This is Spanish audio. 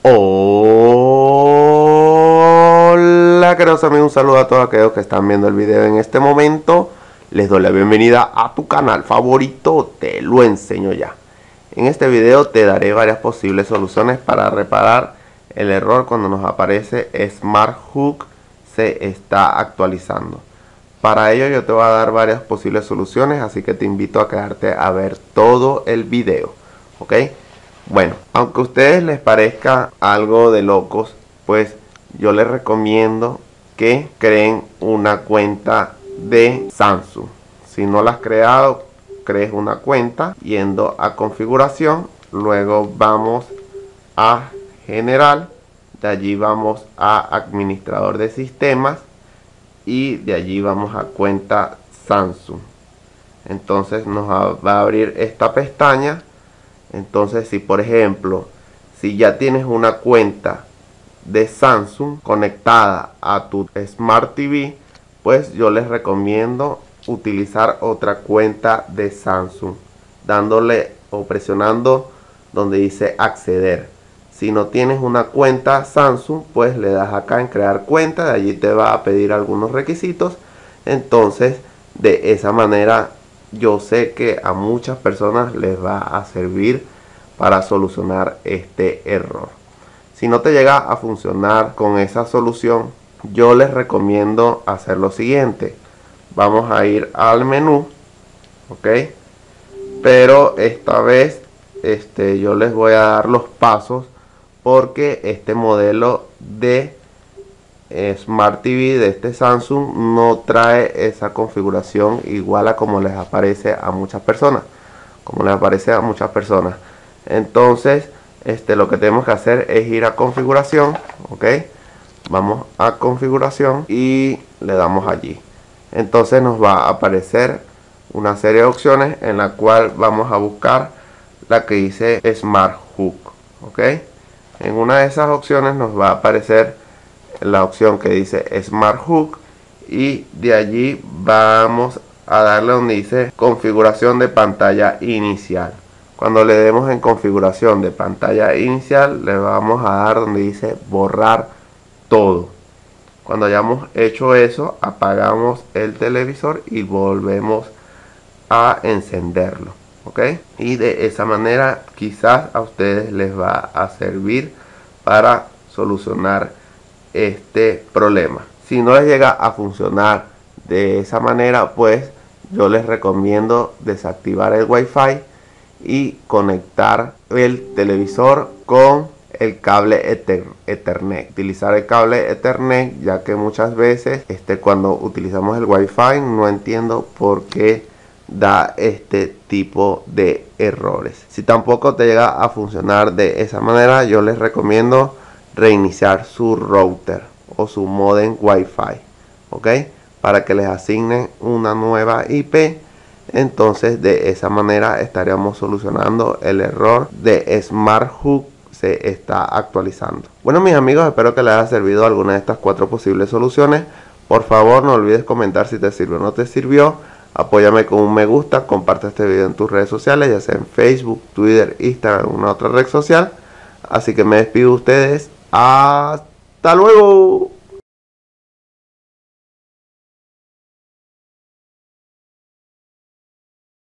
Hola queridos amigos, un saludo a todos aquellos que están viendo el video en este momento. Les doy la bienvenida a tu canal favorito, Te lo enseño ya. En este video te daré varias posibles soluciones para reparar el error cuando nos aparece SmartHook se está actualizando. Para ello yo te voy a dar varias posibles soluciones, así que te invito a quedarte a ver todo el video, ¿ok? Bueno, aunque a ustedes les parezca algo de locos, pues yo les recomiendo que creen una cuenta de Samsung. Si no la has creado, crees una cuenta yendo a configuración, luego vamos a general, de allí vamos a administrador de sistemas y de allí vamos a cuenta Samsung. Entonces nos va a abrir esta pestaña. Entonces si por ejemplo, si ya tienes una cuenta de Samsung conectada a tu Smart TV, pues yo les recomiendo utilizar otra cuenta de Samsung, dándole o presionando donde dice acceder. Si no tienes una cuenta Samsung, pues le das acá en crear cuenta, de allí te va a pedir algunos requisitos. Entonces de esa manera yo sé que a muchas personas les va a servir para solucionar este error. Si no te llega a funcionar con esa solución, yo les recomiendo hacer lo siguiente. Vamos a ir al menú, ok, pero esta vez yo les voy a dar los pasos, porque este modelo de Smart TV de este Samsung no trae esa configuración igual a como les aparece a muchas personas, entonces lo que tenemos que hacer es ir a configuración, ok, vamos a configuración y le damos allí. Entonces nos va a aparecer una serie de opciones en la cual vamos a buscar la que dice SmartHook, ok. En una de esas opciones nos va a aparecer la opción que dice SmartHook y de allí vamos a darle donde dice configuración de pantalla inicial. Cuando le demos en configuración de pantalla inicial, le vamos a dar donde dice borrar todo. Cuando hayamos hecho eso, apagamos el televisor y volvemos a encenderlo, ¿ok? Y de esa manera quizás a ustedes les va a servir para solucionar este problema. Si no les llega a funcionar de esa manera, pues yo les recomiendo desactivar el Wi-Fi y conectar el televisor con el cable Ethernet. Utilizar el cable Ethernet, ya que muchas veces cuando utilizamos el Wi-Fi no entiendo por qué da este tipo de errores. Si tampoco te llega a funcionar de esa manera, yo les recomiendo reiniciar su router o su modem Wi-Fi, ok, para que les asignen una nueva IP. Entonces de esa manera estaríamos solucionando el error de SmartHook se está actualizando. Bueno mis amigos, espero que les haya servido alguna de estas 4 posibles soluciones. Por favor no olvides comentar si te sirvió o no te sirvió. Apóyame con un me gusta, comparte este video en tus redes sociales, ya sea en Facebook, Twitter, Instagram o una otra red social. Así que me despido de ustedes. Hasta luego.